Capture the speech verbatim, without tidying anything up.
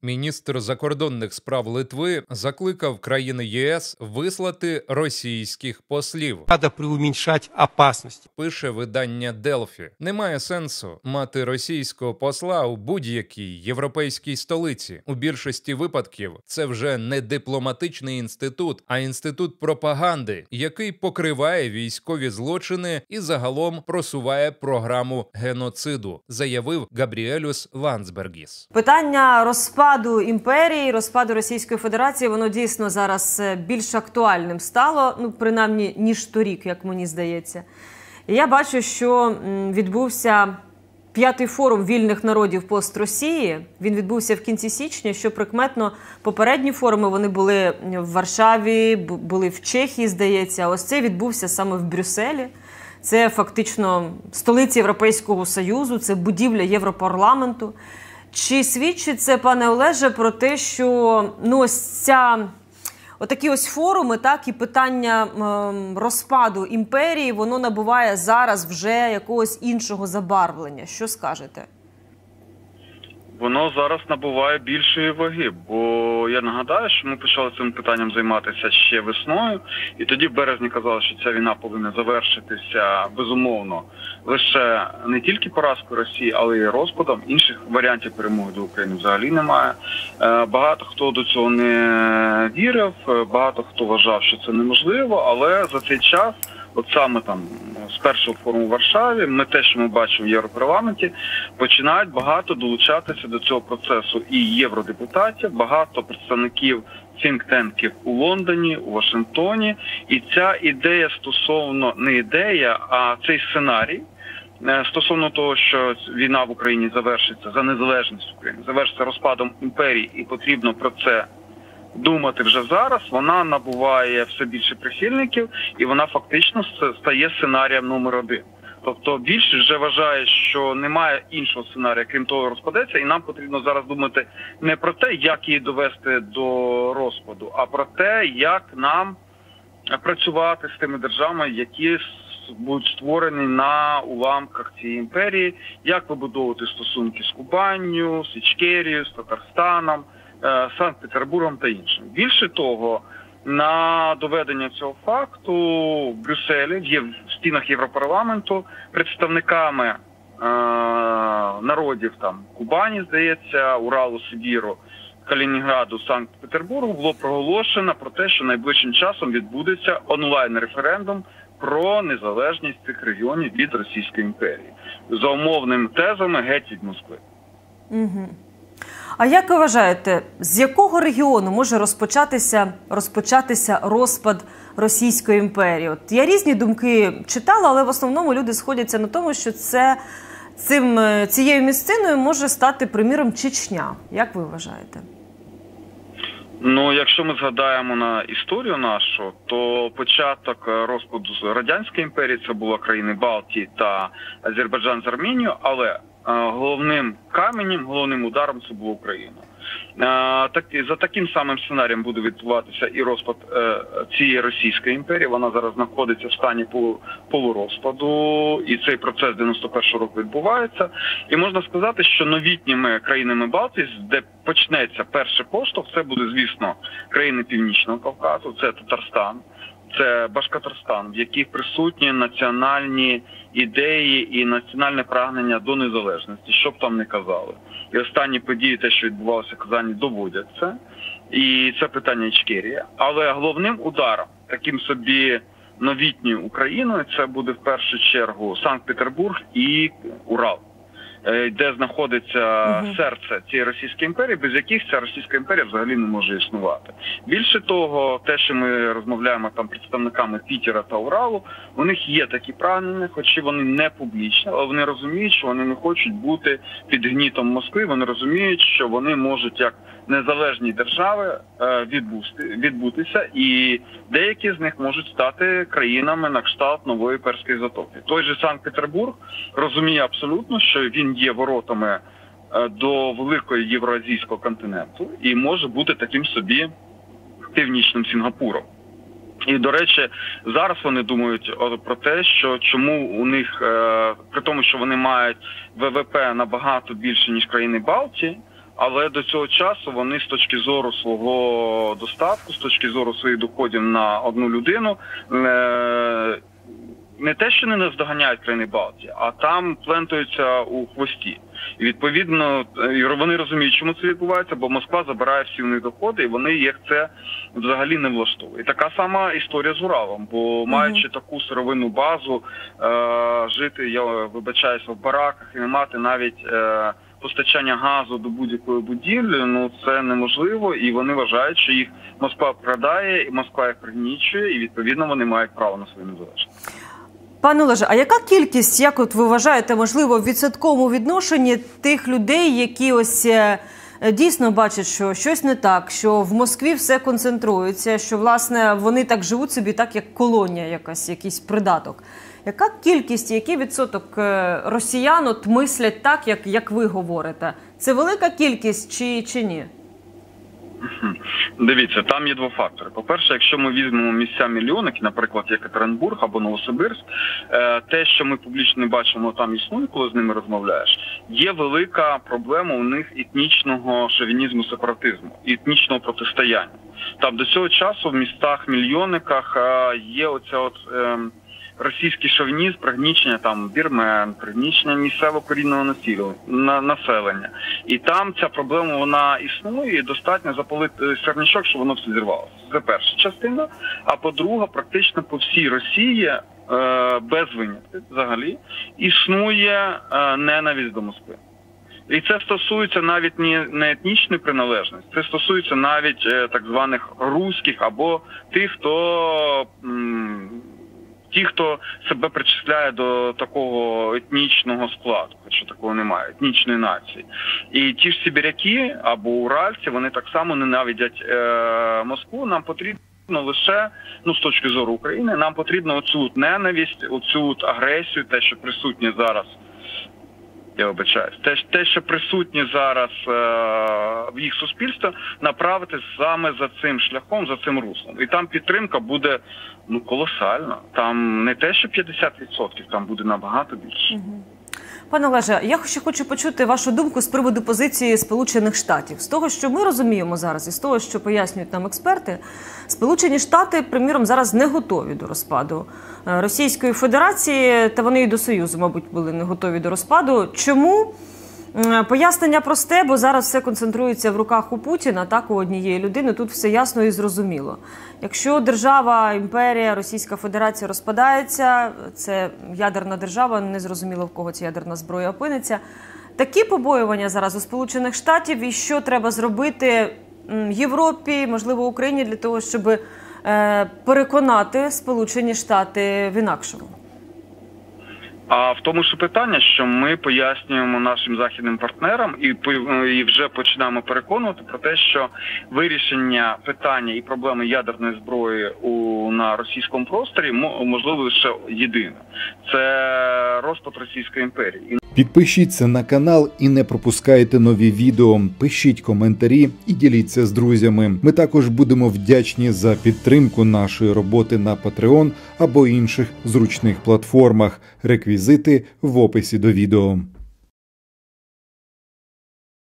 Міністр закордонних справ Литви закликав країни ЄС вислати російських послів. Треба приуменьшати опасність. Пише видання Делфі. Немає сенсу мати російського посла у будь-якій європейській столиці. У більшості випадків це вже не дипломатичний інститут, а інститут пропаганди, який покриває військові злочини і загалом просуває програму геноциду, заявив Габріелюс Ландсбергіс. Питання розпаду імперії, розпаду Російської Федерації, воно дійсно зараз більш актуальним стало, ну, принаймні, ніж торік, як мені здається. І я бачу, що відбувся п'ятий форум вільних народів пост-Росії. Він відбувся в кінці січня, що прикметно попередні форуми, вони були в Варшаві, були в Чехії, здається, а ось цей відбувся саме в Брюсселі. Це фактично столиця Європейського Союзу, це будівля Європарламенту. Чи свідчить це, пане Олеже, про те, що ну, ось ця, отакі ось форуми, так, і питання ем, розпаду імперії, воно набуває зараз вже якогось іншого забарвлення? Що скажете? Воно зараз набуває більшої ваги, бо я нагадаю, що ми почали цим питанням займатися ще весною, і тоді в березні казали, що ця війна повинна завершитися, безумовно, лише не тільки поразкою Росії, але й розпадом. Інших варіантів перемоги до України взагалі немає. Багато хто до цього не вірив, багато хто вважав, що це неможливо, але за цей час, от саме там з першого форуму в Варшаві, ми те, що ми бачимо в Європарламенті, починають багато долучатися до цього процесу і євродепутатів, багато представників think-танків у Лондоні, у Вашингтоні. І ця ідея стосовно, не ідея, а цей сценарій, стосовно того, що війна в Україні завершиться за незалежність України, завершиться розпадом імперії, і потрібно про це думати вже зараз, вона набуває все більше прихильників, і вона фактично стає сценарієм номер один. Тобто більшість вже вважає, що немає іншого сценарія, крім того, розпадеться, і нам потрібно зараз думати не про те, як її довести до розпаду, а про те, як нам працювати з тими державами, які будуть створені на уламках цієї імперії, як вибудовувати стосунки з Кубанню, з Ічкерією, з Татарстаном, Санкт-Петербургом та іншим. Більше того, на доведення цього факту в Брюсселі, в стінах Європарламенту, представниками е, народів там Кубані, здається, Уралу, Сибіру, Калінінграду, Санкт-Петербургу було проголошено про те, що найближчим часом відбудеться онлайн-референдум про незалежність цих регіонів від Російської імперії. За умовними тезами геть від Москви. Угу. А як ви вважаєте, з якого регіону може розпочатися, розпочатися розпад Російської імперії? От я різні думки читала, але в основному люди сходяться на тому, що це, цим, цією місциною може стати, приміром, Чечня. Як ви вважаєте? Ну, якщо ми згадаємо на історію нашу, то початок розпаду Радянської імперії – це були країни Балтії та Азербайджан з Арменією, але головним каменем, головним ударом це була Україна. Так, за таким самим сценарієм буде відбуватися і розпад цієї Російської імперії. Вона зараз знаходиться в стані полурозпаду, і цей процес дев'яносто першого року відбувається. І можна сказати, що новітніми країнами Балтії, де почнеться перший поштовх, це буде, звісно, країни Північного Кавказу, це Татарстан, це Башкортостан, в яких присутні національні ідеї і національне прагнення до незалежності, що б там не казали. І останні події, те, що відбувалося в Казані, доводять це. І це питання Ічкерії. Але головним ударом, таким собі новітньою Україною, це буде в першу чергу Санкт-Петербург і Урал, де знаходиться uh-huh. серце цієї Російської імперії, без яких ця Російська імперія взагалі не може існувати. Більше того, те, що ми розмовляємо там представниками Пітера та Уралу, у них є такі прагнення, хоч і вони не публічні, але вони розуміють, що вони не хочуть бути під гнітом Москви, вони розуміють, що вони можуть як незалежні держави відбутися, і деякі з них можуть стати країнами на кшталт нової Перської затоки. Той же Санкт-Петербург розуміє абсолютно, що він є воротами до великого євроазійського континенту і може бути таким собі північним Сінгапуром. І, до речі, зараз вони думають про те, що чому у них, при тому, що вони мають ВВП набагато більше, ніж країни Балтії, але до цього часу вони з точки зору свого достатку, з точки зору своїх доходів на одну людину, не те, що не наздоганяють країни Балтії, а там плентаються у хвості. І відповідно вони розуміють, чому це відбувається, бо Москва забирає всі в них доходи, і вони їх це взагалі не влаштовує. І така сама історія з Уралом, бо маючи таку сировинну базу, е- жити, я вибачаюся, в бараках і не мати навіть е- постачання газу до будь-якої будівлі, ну це неможливо, і вони вважають, що їх Москва вкрадає, і Москва їх пригнічує, і відповідно вони мають право на свою незалежність. Пане Олеже, а яка кількість, як от ви вважаєте, можливо, в відсотковому відношенні тих людей, які ось дійсно бачать, що щось не так, що в Москві все концентрується, що, власне, вони так живуть собі, так як колонія якась, якийсь придаток? Яка кількість, який відсоток росіян от мислять так, як, як ви говорите? Це велика кількість чи, чи ні? Дивіться, там є два фактори. По-перше, якщо ми візьмемо місця мільйонники, наприклад, Єкатеринбург або Новосибирськ, те, що ми публічно не бачимо, там існує, коли з ними розмовляєш, є велика проблема у них етнічного шовінізму, сепаратизму, етнічного протистояння. Там до цього часу в містах-мільйонниках є оця от... російський шовінізм, пригнічення там вірмен, пригнічення місцевого корінного населення. І там ця проблема, вона існує, і достатньо запалити сірничок, щоб воно все зірвалося. Це перша частина. А по-друге, практично по всій Росії, е, без винятку взагалі, існує е, ненависть до Москви. І це стосується навіть не етнічної приналежності, це стосується навіть е, так званих руських або тих, хто... М Ті, хто себе причисляє до такого етнічного складу, хоча такого немає, етнічної нації. І ті ж сибіряки або уральці, вони так само ненавидять е, Москву. Нам потрібно лише, ну з точки зору України, нам потрібно оцю ненависть, оцю агресію, те, що присутнє зараз, я вибачаюсь, те, те, що присутнє зараз е, в їх суспільстві, направити саме за цим шляхом, за цим руслом. І там підтримка буде ну колосальна. Там не те, що п'ятдесят відсотків, там буде набагато більше. Угу. Пане Олеже, я ще хочу почути вашу думку з приводу позиції Сполучених Штатів. З того, що ми розуміємо зараз, і з того, що пояснюють нам експерти, Сполучені Штати, приміром, зараз не готові до розпаду Російської Федерації, та вони і до Союзу, мабуть, були не готові до розпаду. Чому? Пояснення просте, бо зараз все концентрується в руках у Путіна, так, у однієї людини, тут все ясно і зрозуміло. Якщо держава, імперія, Російська Федерація розпадається, це ядерна держава, не зрозуміло, в кого ця ядерна зброя опиниться. Такі побоювання зараз у Сполучених Штатів, і що треба зробити Європі, можливо, Україні, для того, щоб е, переконати Сполучені Штати в інакшому? А в тому ж питання, що ми пояснюємо нашим західним партнерам і, і вже починаємо переконувати про те, що вирішення питання і проблеми ядерної зброї у, на російському просторі можливо лише єдине. Це розпад Російської імперії. Підпишіться на канал і не пропускайте нові відео, пишіть коментарі і діліться з друзями. Ми також будемо вдячні за підтримку нашої роботи на Patreon або інших зручних платформах. Реквізити в описі до відео.